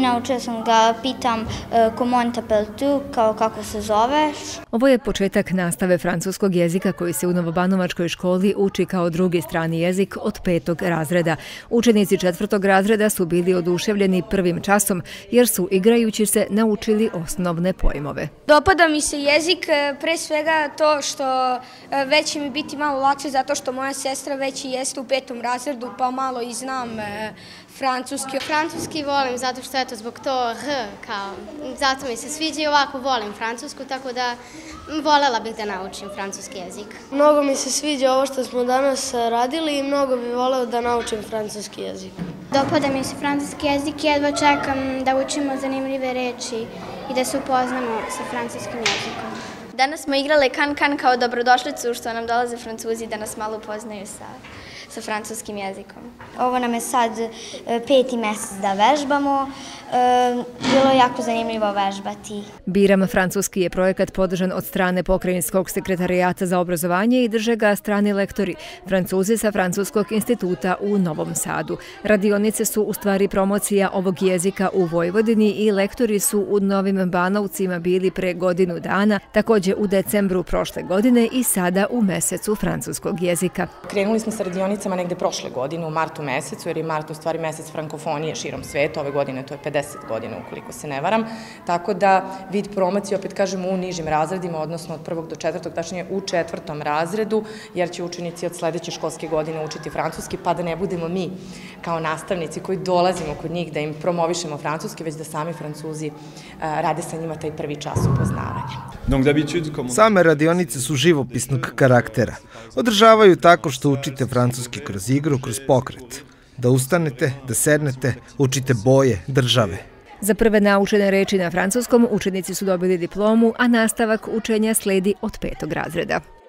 naučila sam ga, pitam comment t'appelles tu, kao kako se zoveš. Ovo je početak nastave francuskog jezika koji se u Novobanovačkoj školi uči kao drugi strani jezik od 5. razreda. Učenici 4. razreda su bili oduševljeni prvim časom jer su igrajući se naučili osnovne pojmove. Dopada mi se jezik, pre svega to što već će mi biti malo lakše zato što moja sestra već i jeste u 5. razredu pa malo i znam francuski. Francuski volim zato što je to zbog to kao, zato mi se sviđa i ovako volim francusku, tako da voljela bih da naučim francuski jezik. Mnogo mi se sviđa ovo što smo danas radili i mnogo bih voleo da naučim francuski jezik. Dopada mi se francuski jezik, jedva čekam da učimo zanimljive reči i da se upoznamo sa francuskim jezikom. Danas smo igrali kan-kan kao dobrodošlicu što nam dolaze Francuzi da nas malo upoznaju sa francuskim jezikom. Ovo nam je sad 5. mesec da vežbamo. Bilo je jako zanimljivo vežbati. Biram francuski je projekat podržan od strane Pokrajinskog sekretarijata za obrazovanje i drže ga strani lektori, Francuzi sa Francuskog instituta u Novom Sadu. Radionice su u stvari promocija ovog jezika u Vojvodini i lektori su u Novim Banovcima bili pre godinu dana, takođe u decembru prošle godine i sada u mesecu francuskog jezika. Krenuli smo sa radionicama negde prošle godine u martu mesecu, jer je mart u stvari mesec frankofonije širom sveta. Ove godine to je 50 godina, ukoliko se ne varam. Tako da vid promocije, opet kažemo, u nižim razredima, odnosno od 1. do 4. tačnije u 4. razredu, jer će učenici od sledeće školske godine učiti francuski, pa da ne budemo mi kao nastavnici koji dolazimo kod njih da im promovišemo francuski, već da sami Francuzi rade sa njima taj prvi čas upoznavanja. Same radionice su živopisnog karaktera. Održavaju tako što učite francuski kroz igru, kroz pokret. Da ustanete, da sednete, učite boje, države. Za prve naučene reči na francuskom učenici su dobili diplomu, a nastavak učenja sledi od 5. razreda.